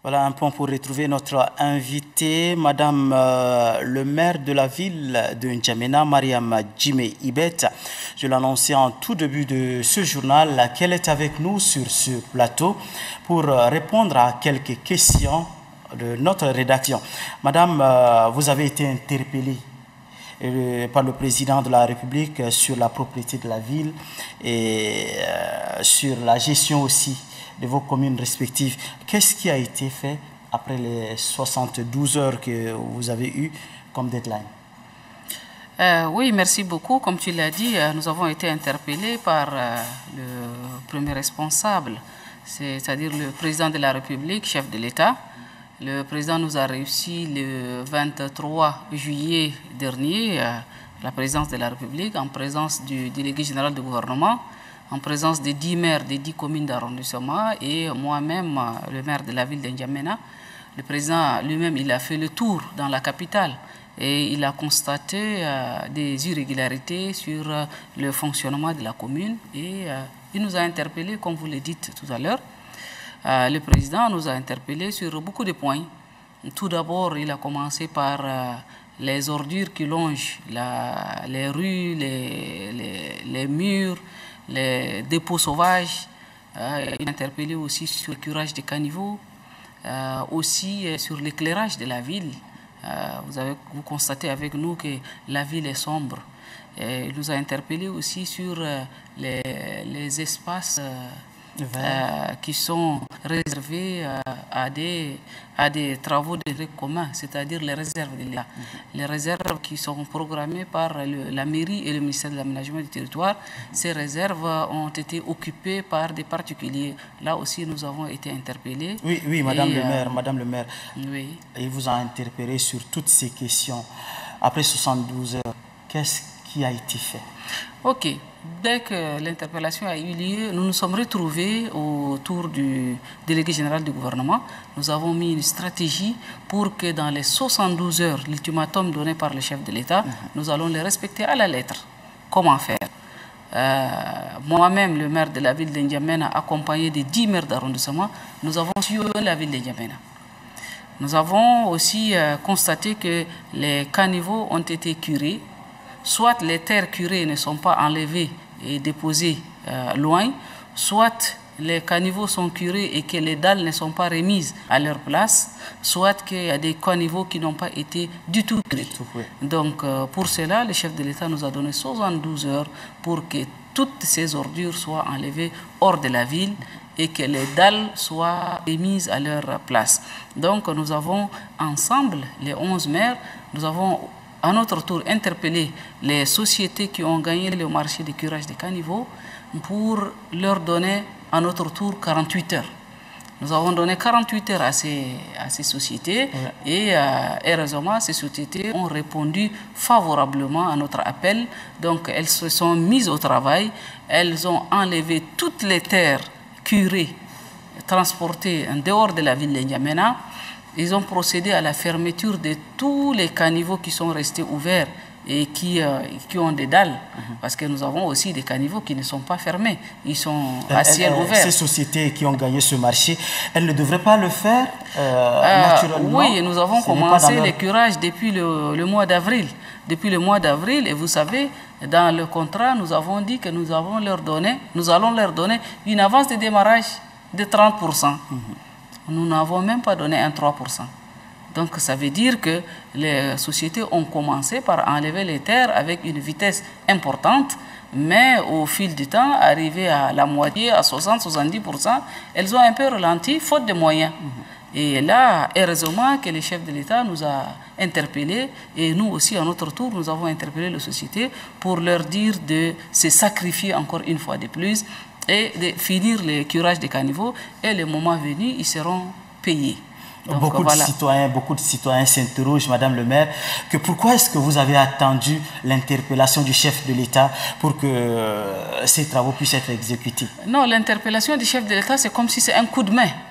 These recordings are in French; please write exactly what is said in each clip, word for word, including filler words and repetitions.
Voilà un point pour retrouver notre invitée, Madame euh, le maire de la ville de N'Djamena, Mariam Djimé Ibet. Je l'annonçais en tout début de ce journal qu'elle est avec nous sur ce plateau pour répondre à quelques questions de notre rédaction. Madame, euh, vous avez été interpellée euh, par le président de la République sur la propriété de la ville et euh, sur la gestion aussi de vos communes respectives. Qu'est-ce qui a été fait après les soixante-douze heures que vous avez eues comme deadline? euh, Oui, merci beaucoup. Comme tu l'as dit, nous avons été interpellés par euh, le premier responsable, c'est-à-dire le président de la République, chef de l'État. Le président nous a réussi le vingt-trois juillet dernier, euh, la présidence de la République, en présence du délégué général du gouvernement, en présence des dix maires des dix communes d'arrondissement et moi-même, le maire de la ville d'N'Djamena. Le président lui-même, il a fait le tour dans la capitale et il a constaté euh, des irrégularités sur euh, le fonctionnement de la commune et euh, il nous a interpellés, comme vous le dites tout à l'heure. Euh, le président nous a interpellés sur beaucoup de points. Tout d'abord, il a commencé par euh, les ordures qui longent la, les rues, les, les, les murs, les dépôts sauvages. Euh, il a interpellé aussi sur le curage des caniveaux, euh, aussi euh, sur l'éclairage de la ville. Euh, vous avez vous constatez avec nous que la ville est sombre. Et il nous a interpellé aussi sur euh, les, les espaces euh, euh, qui sont réservés euh, à, des, à des travaux d'intérêt commun, c'est-à-dire les réserves de l'État. Mm-hmm. Les réserves qui sont programmées par le, la mairie et le ministère de l'aménagement du territoire. Mm-hmm. Ces réserves ont été occupées par des particuliers. Là aussi, nous avons été interpellés. Oui, oui, Madame et, le maire, euh, Madame le maire. Oui. Il vous a interpellé sur toutes ces questions. Après soixante-douze heures, qu'est-ce qui a été fait? Ok. Dès que l'interpellation a eu lieu, nous nous sommes retrouvés autour du délégué général du gouvernement. Nous avons mis une stratégie pour que dans les soixante-douze heures, l'ultimatum donné par le chef de l'État, mmh. nous allons les respecter à la lettre. Comment faire? euh, Moi-même, le maire de la ville d'N'Djamena, accompagné des dix maires d'arrondissement, nous avons sillonné la ville d'N'Djamena. Nous avons aussi euh, constaté que les caniveaux ont été curés. Soit les terres curées ne sont pas enlevées et déposées euh, loin, soit les caniveaux sont curés et que les dalles ne sont pas remises à leur place, soit qu'il y a des caniveaux qui n'ont pas été du tout curés. Donc euh, pour cela, le chef de l'État nous a donné soixante-douze heures pour que toutes ces ordures soient enlevées hors de la ville et que les dalles soient remises à leur place. Donc nous avons ensemble, les onze maires, nous avons à notre tour interpeller les sociétés qui ont gagné le marché de curage des caniveaux pour leur donner à notre tour quarante-huit heures. Nous avons donné quarante-huit heures à ces, à ces sociétés ouais. et euh, heureusement ces sociétés ont répondu favorablement à notre appel. Donc elles se sont mises au travail, elles ont enlevé toutes les terres curées, transportées en dehors de la ville de N'Djamena. Ils ont procédé à la fermeture de tous les caniveaux qui sont restés ouverts et qui, euh, qui ont des dalles. Mm-hmm. Parce que nous avons aussi des caniveaux qui ne sont pas fermés. Ils sont à ciel euh, ouvert. Ces sociétés qui ont gagné ce marché, elles ne devraient pas le faire euh, euh, naturellement? Oui, nous avons ce commencé les curages depuis le, le mois d'avril. Depuis le mois d'avril, et vous savez, dans le contrat, nous avons dit que nous, avons leur donné, nous allons leur donner une avance de démarrage de trente pour cent. Mm-hmm. Nous n'avons même pas donné un trois pour cent. Donc ça veut dire que les sociétés ont commencé par enlever les terres avec une vitesse importante, mais au fil du temps, arrivé à la moitié, à soixante à soixante-dix pour cent, elles ont un peu ralenti, faute de moyens. Mmh. Et là, heureusement que le chef de l'État nous a interpellés, et nous aussi, à notre tour, nous avons interpellé les sociétés pour leur dire de se sacrifier encore une fois de plus, et de finir le curage des caniveaux, et le moment venu, ils seront payés. Donc, beaucoup, voilà. de citoyens, beaucoup de citoyens s'interrogent, Madame le maire, que pourquoi est-ce que vous avez attendu l'interpellation du chef de l'État pour que euh, ces travaux puissent être exécutés? Non, l'interpellation du chef de l'État, c'est comme si c'est un coup de main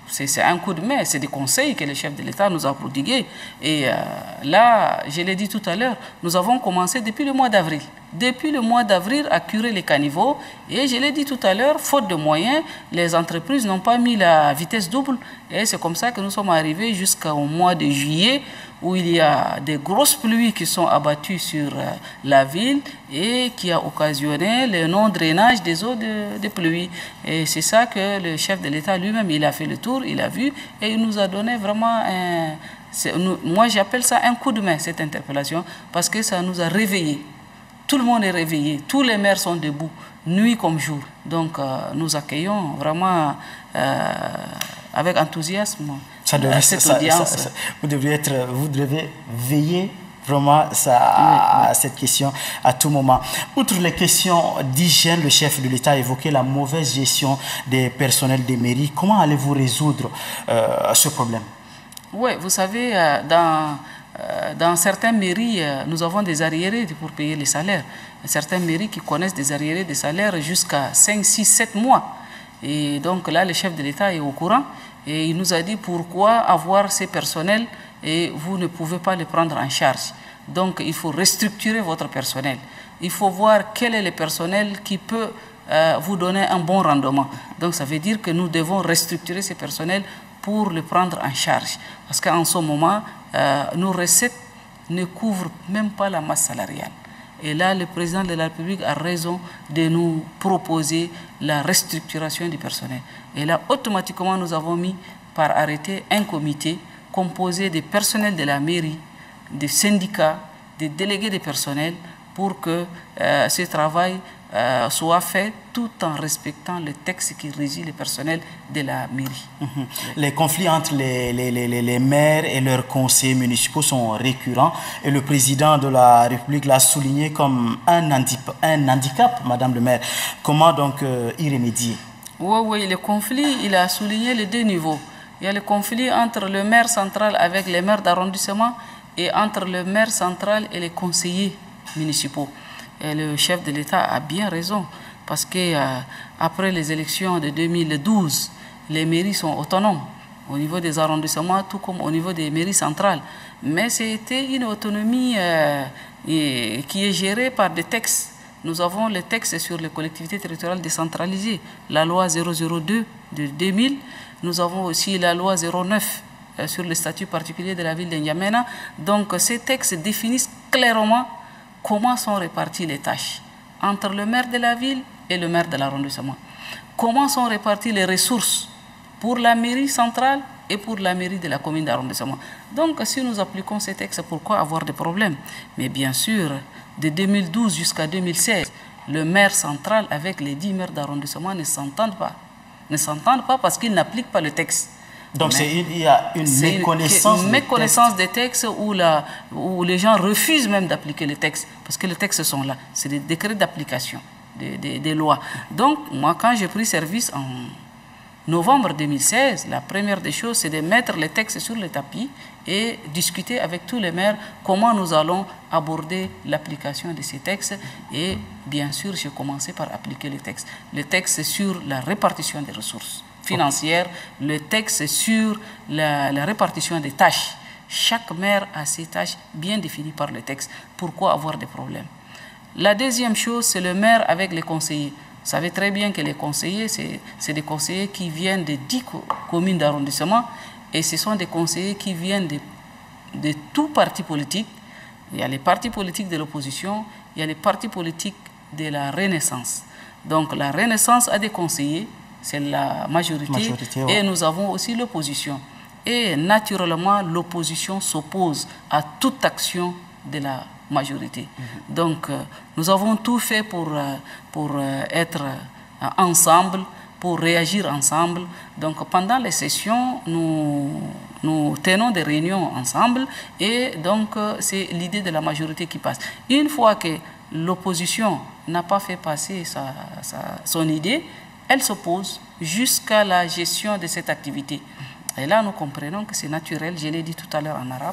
c'est un coup de main, c'est des conseils que le chef de l'État nous a prodigués. Et euh, là, je l'ai dit tout à l'heure, nous avons commencé depuis le mois d'avril. Depuis le mois d'avril à curer les caniveaux. Et je l'ai dit tout à l'heure, faute de moyens, les entreprises n'ont pas mis la vitesse double. Et c'est comme ça que nous sommes arrivés jusqu'au mois de juillet, où il y a des grosses pluies qui sont abattues sur euh, la ville et qui a occasionné le non-drainage des eaux de, de pluie. Et c'est ça que le chef de l'État lui-même, il a fait le tour, il a vu et il nous a donné vraiment un... Nous, moi, j'appelle ça un coup de main, cette interpellation, parce que ça nous a réveillés. Tout le monde est réveillé, tous les maires sont debout, nuit comme jour. Donc, euh, nous accueillons vraiment euh, avec enthousiasme ça devrait, cette ça, audience. Ça, ça, vous, devriez être, vous devez veiller vraiment ça, à, à cette question à tout moment. Outre les questions d'hygiène, le chef de l'État a évoqué la mauvaise gestion des personnels des mairies. Comment allez-vous résoudre euh, ce problème? Oui, vous savez, euh, dans... Dans certaines mairies, nous avons des arriérés pour payer les salaires. Certaines mairies qui connaissent des arriérés de salaires jusqu'à cinq, six, sept mois. Et donc là, le chef de l'État est au courant et il nous a dit pourquoi avoir ces personnels et vous ne pouvez pas les prendre en charge. Donc il faut restructurer votre personnel. Il faut voir quel est le personnel qui peut euh, vous donner un bon rendement. Donc ça veut dire que nous devons restructurer ces personnels pour le prendre en charge. Parce qu'en ce moment, euh, nos recettes ne couvrent même pas la masse salariale. Et là, le président de la République a raison de nous proposer la restructuration du personnel. Et là, automatiquement, nous avons mis par arrêté un comité composé des personnels de la mairie, des syndicats, des délégués de personnel pour que euh, ce travail euh, soit fait tout en respectant le texte qui régit le personnel de la mairie. Mm-hmm. Les conflits entre les, les, les, les maires et leurs conseillers municipaux sont récurrents et le président de la République l'a souligné comme un, handicap, un handicap, Madame le maire. Comment donc euh, y remédier? Oui, oui, le conflit, il a souligné les deux niveaux. Il y a le conflit entre le maire central avec les maires d'arrondissement et entre le maire central et les conseillers municipaux. Et le chef de l'État a bien raison, parce que euh, après les élections de deux mille douze, les mairies sont autonomes au niveau des arrondissements, tout comme au niveau des mairies centrales. Mais c'était une autonomie euh, et, qui est gérée par des textes. Nous avons les textes sur les collectivités territoriales décentralisées, la loi zéro zéro deux de deux mille, nous avons aussi la loi zéro neuf euh, sur le statut particulier de la ville de N'Djamena. Donc ces textes définissent clairement comment sont réparties les tâches entre le maire de la ville et le maire de l'arrondissement. Comment sont réparties les ressources pour la mairie centrale et pour la mairie de la commune d'arrondissement. Donc, si nous appliquons ces textes, pourquoi avoir des problèmes? Mais bien sûr, de deux mille douze jusqu'à deux mille seize, le maire central avec les dix maires d'arrondissement ne s'entendent pas. Ne s'entendent pas parce qu'ils n'appliquent pas le texte. Donc une, il y a une méconnaissance, une méconnaissance des textes, des textes où, la, où les gens refusent même d'appliquer les textes, parce que les textes sont là. C'est des décrets d'application des, des, des lois. Donc, moi, quand j'ai pris service en novembre deux mille seize, la première des choses, c'est de mettre les textes sur le tapis et discuter avec tous les maires comment nous allons aborder l'application de ces textes. Et bien sûr, j'ai commencé par appliquer les textes. Les textes sur la répartition des ressources financières, le texte sur la, la répartition des tâches. Chaque maire a ses tâches bien définies par le texte. Pourquoi avoir des problèmes? La deuxième chose, c'est le maire avec les conseillers. Vous savez très bien que les conseillers, c'est des conseillers qui viennent de dix communes d'arrondissement et ce sont des conseillers qui viennent de, de tout parti politique. Il y a les partis politiques de l'opposition, il y a les partis politiques de la Renaissance. Donc la Renaissance a des conseillers, c'est la majorité, majorité ouais. Et nous avons aussi l'opposition. Et naturellement, l'opposition s'oppose à toute action de la majorité. Mm-hmm. Donc, euh, nous avons tout fait pour, euh, pour euh, être euh, ensemble, pour réagir ensemble. Donc, pendant les sessions, nous, nous tenons des réunions ensemble et donc, euh, c'est l'idée de la majorité qui passe. Une fois que l'opposition n'a pas fait passer sa, sa, son idée, elle s'oppose jusqu'à la gestion de cette activité. Et là, nous comprenons que c'est naturel, je l'ai dit tout à l'heure en arabe.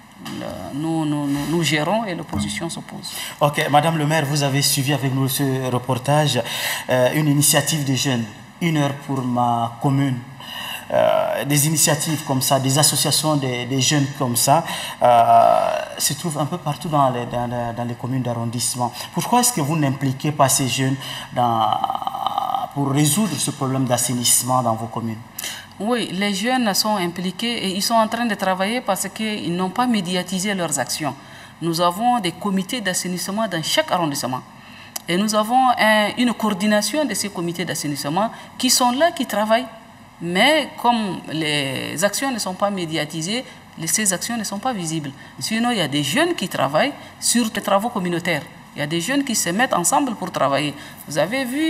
Nous, nous, nous, nous gérons et l'opposition s'oppose. Ok, Madame le maire, vous avez suivi avec nous ce reportage, euh, une initiative des jeunes, une heure pour ma commune. euh, des initiatives comme ça, des associations des, des jeunes comme ça, euh, se trouvent un peu partout dans les, dans, les, dans les communes d'arrondissement. Pourquoi est-ce que vous n'impliquez pas ces jeunes dans, pour résoudre ce problème d'assainissement dans vos communes? Oui, les jeunes sont impliqués et ils sont en train de travailler parce qu'ils n'ont pas médiatisé leurs actions. Nous avons des comités d'assainissement dans chaque arrondissement. Et nous avons un, une coordination de ces comités d'assainissement qui sont là, qui travaillent. Mais comme les actions ne sont pas médiatisées, ces actions ne sont pas visibles. Sinon, il y a des jeunes qui travaillent sur les travaux communautaires. Il y a des jeunes qui se mettent ensemble pour travailler. Vous avez vu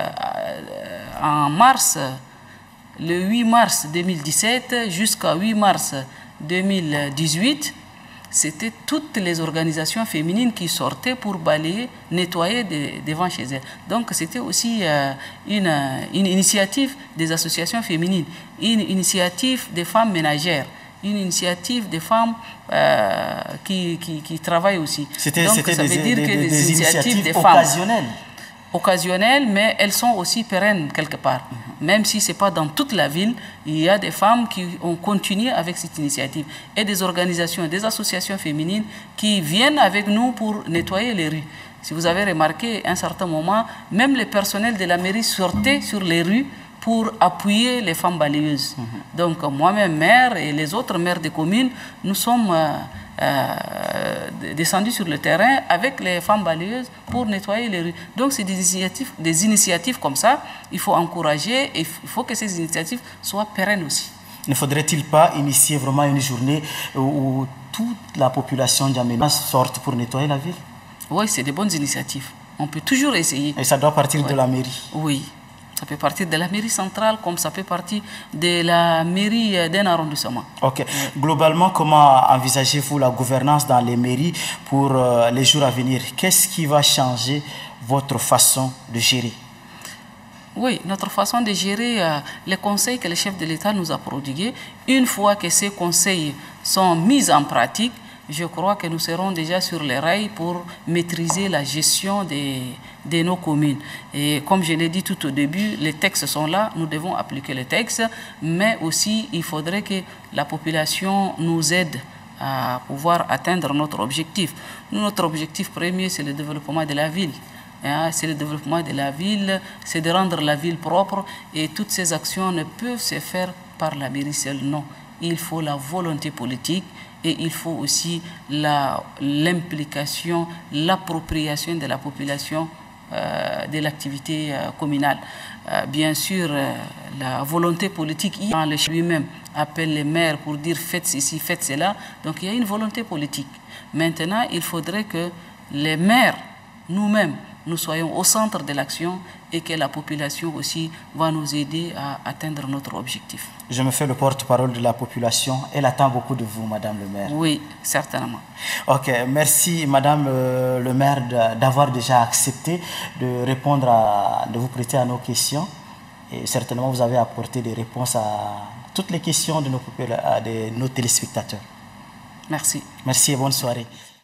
qu'en mars, le huit mars deux mille dix-sept jusqu'à huit mars deux mille dix-huit, c'était toutes les organisations féminines qui sortaient pour balayer, nettoyer de, devant chez elles. Donc c'était aussi euh, une, une initiative des associations féminines, une initiative des femmes ménagères, une initiative des femmes euh, qui, qui, qui travaillent aussi. C'était des, des, dire des, que des, des initiatives des occasionnelles. Femmes, occasionnelles, mais elles sont aussi pérennes quelque part. Mm-hmm. Même si ce n'est pas dans toute la ville, il y a des femmes qui ont continué avec cette initiative. Et des organisations, des associations féminines qui viennent avec nous pour nettoyer les rues. Si vous avez remarqué, à un certain moment, même le personnel de la mairie sortait sur les rues pour appuyer les femmes balayeuses. Mm-hmm. Donc moi-même, maire, et les autres maires des communes, nous sommes euh, euh, descendus sur le terrain avec les femmes balayeuses pour nettoyer les rues. Donc c'est des initiatives, des initiatives comme ça, il faut encourager et il faut que ces initiatives soient pérennes aussi. Ne faudrait-il pas initier vraiment une journée où toute la population djamena sorte pour nettoyer la ville? Oui, c'est des bonnes initiatives. On peut toujours essayer. Et ça doit partir ouais. de la mairie? Oui. Ça peut partir de la mairie centrale comme ça peut partir de la mairie d'un arrondissement. Ok. Ouais. Globalement, comment envisagez-vous la gouvernance dans les mairies pour euh, les jours à venir? Qu'est-ce qui va changer votre façon de gérer? Oui, notre façon de gérer euh, les conseils que le chef de l'État nous a prodigués, une fois que ces conseils sont mis en pratique, je crois que nous serons déjà sur les rails pour maîtriser la gestion des, de nos communes. Et comme je l'ai dit tout au début, les textes sont là, nous devons appliquer les textes, mais aussi il faudrait que la population nous aide à pouvoir atteindre notre objectif. Nous, notre objectif premier, c'est le développement de la ville. C'est le développement de la ville, c'est de rendre la ville propre et toutes ces actions ne peuvent se faire par la mairie seule, non. Il faut la volonté politique et il faut aussi l'implication, l'appropriation de la population euh, de l'activité euh, communale. Euh, bien sûr, euh, la volonté politique, lui-même appelle les maires pour dire faites ceci, faites cela. Donc il y a une volonté politique. Maintenant, il faudrait que les maires, nous-mêmes, nous soyons au centre de l'action et que la population aussi va nous aider à atteindre notre objectif. Je me fais le porte-parole de la population. Elle attend beaucoup de vous, Madame le maire. Oui, certainement. Ok, merci Madame euh, le maire d'avoir déjà accepté de répondre, à, de vous prêter à nos questions. Et certainement, vous avez apporté des réponses à toutes les questions de nos, de nos téléspectateurs. Merci. Merci et bonne soirée.